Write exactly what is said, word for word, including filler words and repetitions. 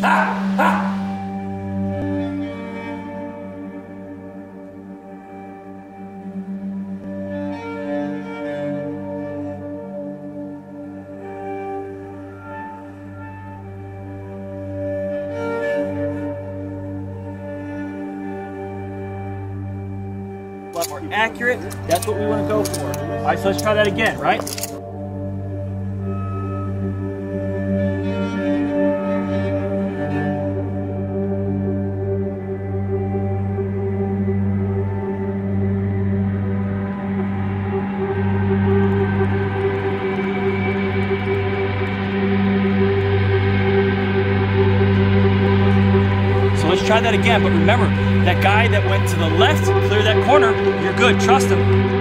Ha! Ha! A lot more accurate. That's what we want to go for. All right, so let's try that again, right? So let's try that again, but remember, that guy that went to the left, clear that corner, you're good, trust him.